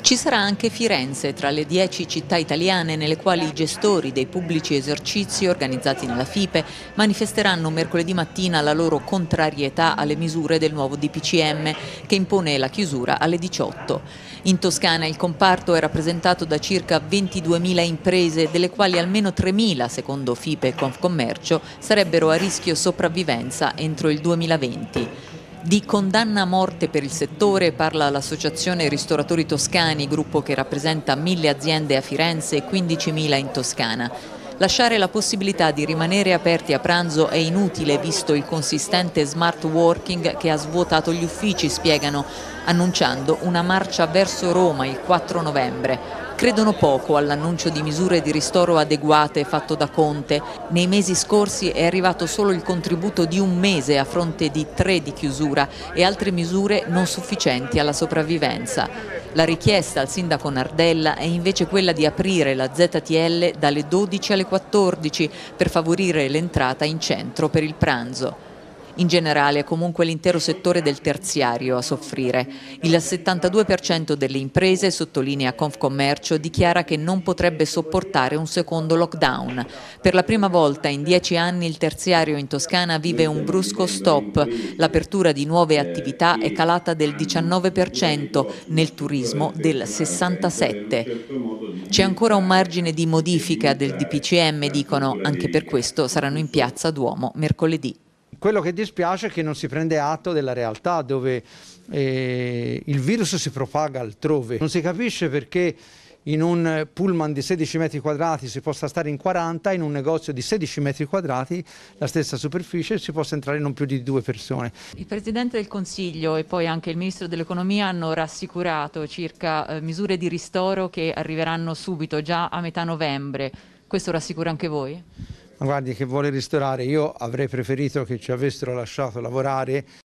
Ci sarà anche Firenze, tra le 10 città italiane nelle quali i gestori dei pubblici esercizi organizzati nella FIPE manifesteranno mercoledì mattina la loro contrarietà alle misure del nuovo DPCM che impone la chiusura alle 18. In Toscana il comparto è rappresentato da circa 22.000 imprese, delle quali almeno 3.000, secondo FIPE e Confcommercio, sarebbero a rischio sopravvivenza entro il 2020. Di condanna a morte per il settore parla l'Associazione Ristoratori Toscani, gruppo che rappresenta 1.000 aziende a Firenze e 15.000 in Toscana. Lasciare la possibilità di rimanere aperti a pranzo è inutile visto il consistente smart working che ha svuotato gli uffici, spiegano, annunciando una marcia verso Roma il 4 novembre. Credono poco all'annuncio di misure di ristoro adeguate fatto da Conte. Nei mesi scorsi è arrivato solo il contributo di un mese a fronte di 3 di chiusura e altre misure non sufficienti alla sopravvivenza. La richiesta al sindaco Nardella è invece quella di aprire la ZTL dalle 12 alle 14 per favorire l'entrata in centro per il pranzo. In generale è comunque l'intero settore del terziario a soffrire. Il 72% delle imprese, sottolinea Confcommercio, dichiara che non potrebbe sopportare un secondo lockdown. Per la prima volta in 10 anni il terziario in Toscana vive un brusco stop. L'apertura di nuove attività è calata del 19%, nel turismo del 67%. C'è ancora un margine di modifica del DPCM, dicono, anche per questo saranno in piazza Duomo mercoledì. Quello che dispiace è che non si prende atto della realtà dove il virus si propaga altrove. Non si capisce perché in un pullman di 16 metri quadrati si possa stare in 40, in un negozio di 16 metri quadrati, la stessa superficie, si possa entrare non più di 2 persone. Il Presidente del Consiglio e poi anche il Ministro dell'Economia hanno rassicurato circa misure di ristoro che arriveranno subito, già a metà novembre. Questo rassicura anche voi? Ma guardi, che vuole ristorare, io avrei preferito che ci avessero lasciato lavorare